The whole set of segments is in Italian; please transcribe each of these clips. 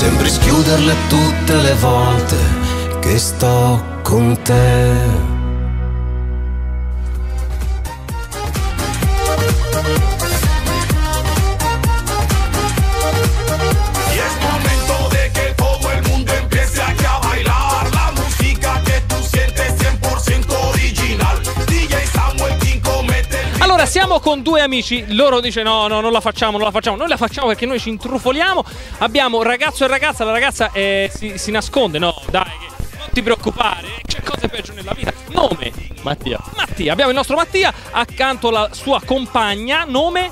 Sembri schiuderle tutte le volte che sto con te. Allora siamo con due amici, loro dice no, non la facciamo, noi la facciamo perché noi ci intrufoliamo. Abbiamo ragazzo e ragazza, la ragazza si nasconde, no dai, non ti preoccupare, c'è cose peggio nella vita. Nome? Mattia, abbiamo il nostro Mattia, accanto la sua compagna, nome?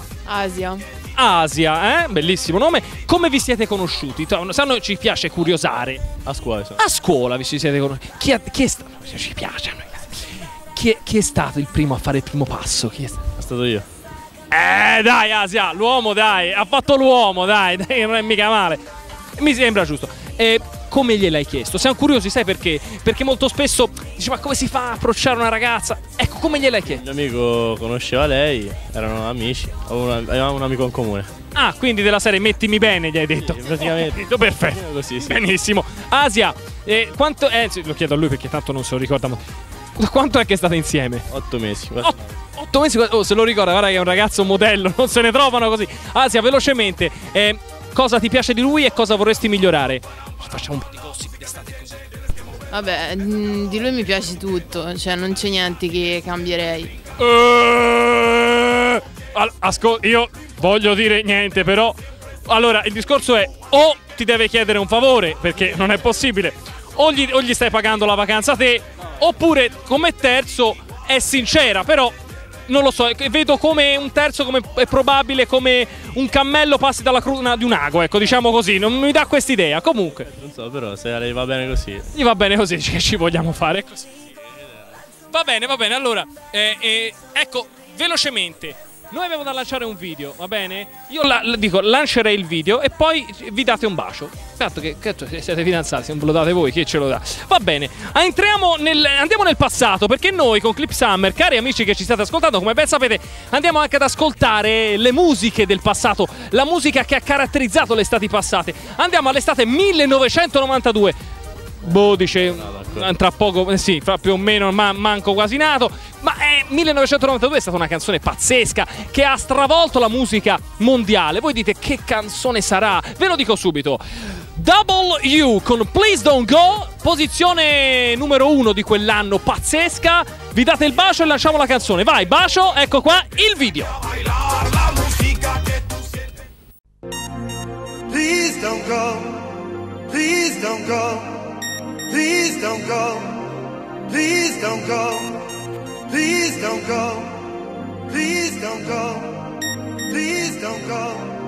Asia, bellissimo nome. Come vi siete conosciuti? Se a noi ci piace curiosare. a scuola. A scuola vi siete conosciuti. Chi è stato? Ci piace a noi. Chi è stato il primo a fare il primo passo? Chi è stato? È stato io. Dai Asia, l'uomo dai, ha fatto l'uomo, dai, non è mica male. Mi sembra giusto. Come gliel'hai chiesto? Siamo curiosi, sai perché? Perché molto spesso dici ma come si fa a approcciare una ragazza? Ecco, come gliel'hai chiesto? Il mio amico conosceva lei, erano amici, avevamo un amico in comune. Ah, quindi della serie mettimi bene, gli hai detto. Sì, praticamente. Perfetto. Così, sì. Benissimo. Asia, quanto lo chiedo a lui perché tanto non se lo ricorda. Quanto è che state insieme? 8 mesi. 8 mesi? Oh, se lo ricorda, guarda che è un ragazzo modello, non se ne trovano così. Asia, velocemente, cosa ti piace di lui e cosa vorresti migliorare? Facciamo un po' di gossip d'estate così. Vabbè, di lui mi piace tutto, cioè non c'è niente che cambierei. Ascolta, io voglio dire niente, però. Allora, il discorso è: o ti deve chiedere un favore, perché non è possibile, o gli stai pagando la vacanza a te, oppure come terzo è sincera, però non lo so, vedo come un terzo, come è probabile, come un cammello passi dalla cruna di un ago, ecco, diciamo così, non mi dà quest'idea. Comunque non so, però se a lei va bene così. Gli va bene così, che ci vogliamo fare così. Va bene, allora ecco, velocemente noi abbiamo da lanciare un video, va bene? Io dico, lancerei il video e poi vi date un bacio. Tanto che siete fidanzati, se non ve lo date voi, chi ce lo dà? Va bene, andiamo nel passato, perché noi con Clip Summer, cari amici che ci state ascoltando, come ben sapete, andiamo anche ad ascoltare le musiche del passato, la musica che ha caratterizzato le estati passate. Andiamo all'estate 1992. Dice tra poco, sì, fra più o meno, manco quasi nato. Ma 1992 è stata una canzone pazzesca che ha stravolto la musica mondiale. Voi dite che canzone sarà? Ve lo dico subito. W con Please Don't Go, posizione numero 1 di quell'anno, pazzesca. Vi date il bacio e lanciamo la canzone. Vai, bacio, ecco qua il video. Please don't go, please don't go. Please don't go, please don't go, please don't go, please don't go, please don't go.